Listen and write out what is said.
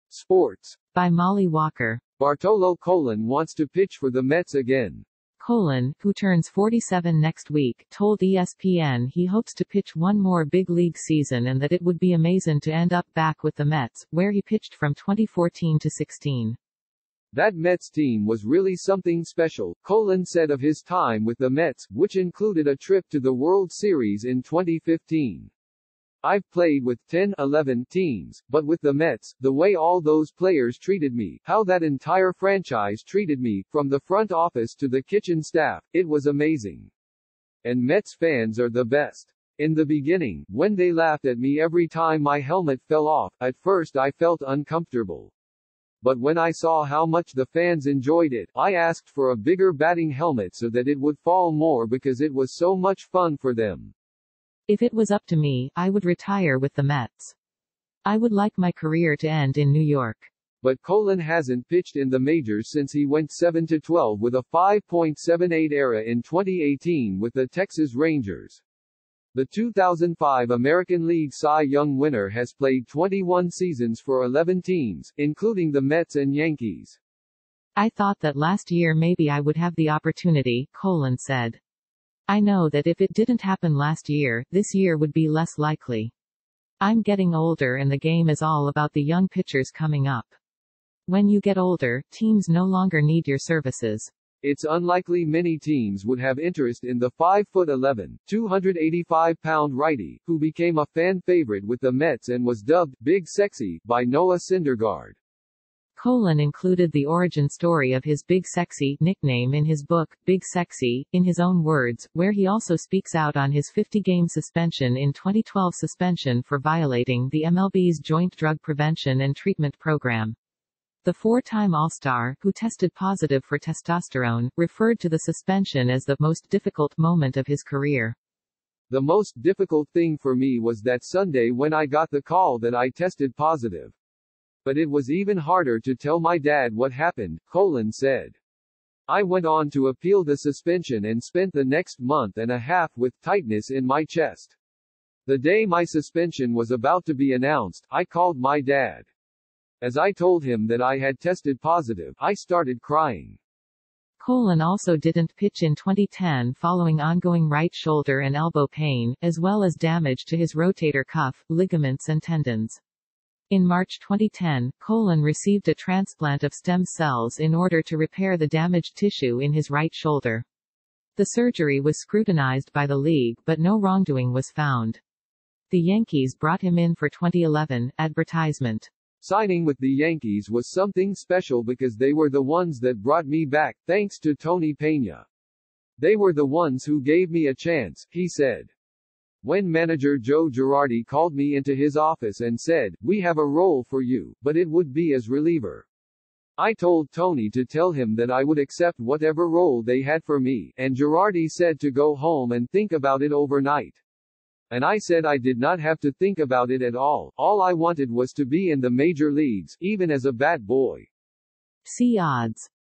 Sports. By Molly Walker. Bartolo Colon wants to pitch for the Mets again. Colon, who turns 47 next week, told ESPN he hopes to pitch one more big league season and that it would be amazing to end up back with the Mets, where he pitched from 2014 to 16. That Mets team was really something special, Colon said of his time with the Mets, which included a trip to the World Series in 2015. I've played with 10, 11 teams, but with the Mets, the way all those players treated me, how that entire franchise treated me, from the front office to the kitchen staff, it was amazing. And Mets fans are the best. In the beginning, when they laughed at me every time my helmet fell off, at first I felt uncomfortable. But when I saw how much the fans enjoyed it, I asked for a bigger batting helmet so that it would fall more because it was so much fun for them. If it was up to me, I would retire with the Mets. I would like my career to end in New York. But Colon hasn't pitched in the majors since he went 7-12 with a 5.78 ERA in 2018 with the Texas Rangers. The 2005 American League Cy Young winner has played 21 seasons for 11 teams, including the Mets and Yankees. I thought that last year maybe I would have the opportunity, Colon said. I know that if it didn't happen last year, this year would be less likely. I'm getting older and the game is all about the young pitchers coming up. When you get older, teams no longer need your services. It's unlikely many teams would have interest in the 5'11", 285-pound righty, who became a fan favorite with the Mets and was dubbed Big Sexy by Noah Syndergaard. Colon included the origin story of his Big Sexy nickname in his book, Big Sexy, in his own words, where he also speaks out on his 50-game suspension in 2012 suspension for violating the MLB's Joint Drug Prevention and Treatment Program. The four-time All-Star, who tested positive for testosterone, referred to the suspension as the most difficult moment of his career. The most difficult thing for me was that Sunday when I got the call that I tested positive. But it was even harder to tell my dad what happened, Colon said. I went on to appeal the suspension and spent the next month and a half with tightness in my chest. The day my suspension was about to be announced, I called my dad. As I told him that I had tested positive, I started crying. Colon also didn't pitch in 2010 following ongoing right shoulder and elbow pain, as well as damage to his rotator cuff, ligaments and tendons. In March 2010, Colon received a transplant of stem cells in order to repair the damaged tissue in his right shoulder. The surgery was scrutinized by the league but no wrongdoing was found. The Yankees brought him in for 2011, advertisement. Signing with the Yankees was something special because they were the ones that brought me back, thanks to Tony Peña. They were the ones who gave me a chance, he said. When manager Joe Girardi called me into his office and said, "We have a role for you, but it would be as reliever." I told Tony to tell him that I would accept whatever role they had for me, and Girardi said to go home and think about it overnight. And I said I did not have to think about it at all I wanted was to be in the major leagues, even as a bat boy. See odds.